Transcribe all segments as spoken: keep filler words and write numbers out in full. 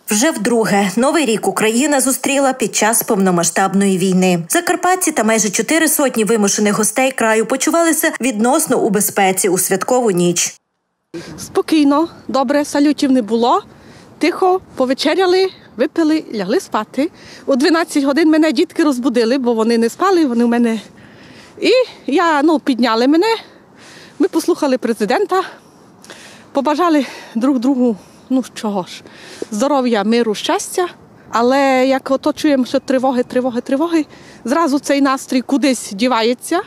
Вже вдруге Новий рік Україна зустріла під час повномасштабної війни. Закарпатці та майже чотири сотні вимушених гостей краю почувалися відносно у безпеці у святкову ніч. Спокійно, добре, салютів не було. Тихо, повечеряли, випили, лягли спати. У дванадцять годин мене дітки розбудили, бо вони не спали, вони в мене. І я, ну, підняли мене, ми послухали президента, побажали друг другу, ну чого ж, здоров'я, миру, щастя. Але як ото чуємо, що тривоги, тривоги, тривоги, зразу цей настрій кудись дівається.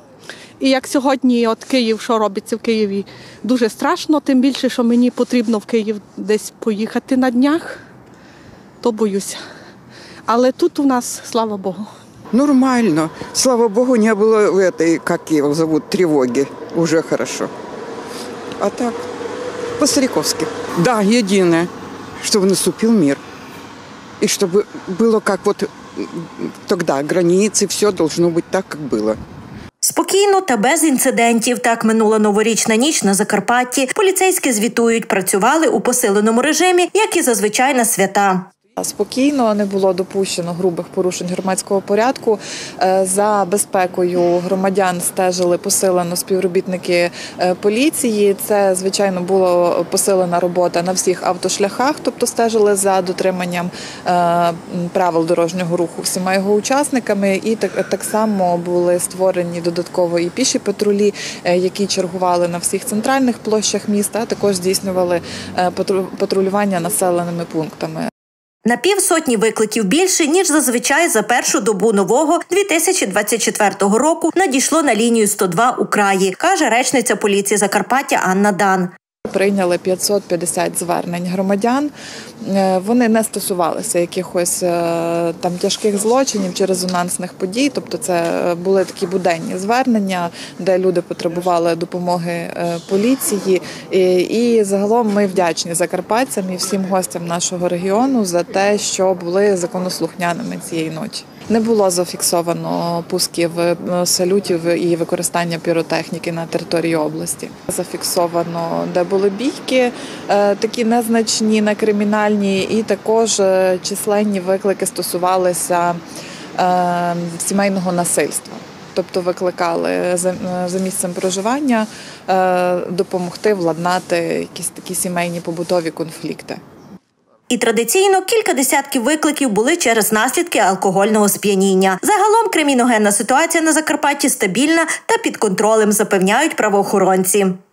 І як сьогодні от Київ, що робиться в Києві, дуже страшно, тим більше, що мені потрібно в Київ десь поїхати на днях, то боюся. Але тут у нас, слава Богу. Нормально. Слава Богу, не было в этой, как его зовут, тревоги. Уже хорошо. А так, по-стариковски. Да, единое, чтобы наступил мир. И чтобы было как вот тогда, границы, все должно быть так, как было. Спокійно та без інцидентів. Так минула новорічна ніч на Закарпатті. Поліцейські звітують, працювали у посиленому режимі, як і зазвичай на свята. Спокійно, не було допущено грубих порушень громадського порядку. За безпекою громадян стежили посилено співробітники поліції. Це, звичайно, була посилена робота на всіх автошляхах, тобто стежили за дотриманням правил дорожнього руху всіма його учасниками. І так, так само були створені додатково і піші патрулі, які чергували на всіх центральних площах міста, а також здійснювали патрулювання населеними пунктами. На півсотні викликів більше, ніж зазвичай за першу добу нового дві тисячі двадцять четвертого року надійшло на лінію сто два у краї, каже речниця поліції Закарпаття Анна Дан. Прийняли п'ятсот п'ятдесят звернень громадян. Вони не стосувалися якихось там тяжких злочинів чи резонансних подій. Тобто це були такі буденні звернення, де люди потребували допомоги поліції. І загалом ми вдячні закарпатцям і всім гостям нашого регіону за те, що були законослухняними цієї ночі. Не було зафіксовано пусків салютів і використання піротехніки на території області. Зафіксовано, де були бійки, такі незначні, не кримінальні, і також численні виклики стосувалися сімейного насильства. Тобто викликали за місцем проживання допомогти владнати якісь такі сімейні побутові конфлікти. І традиційно кілька десятків викликів були через наслідки алкогольного сп'яніння. Загалом криміногенна ситуація на Закарпатті стабільна та під контролем, запевняють правоохоронці.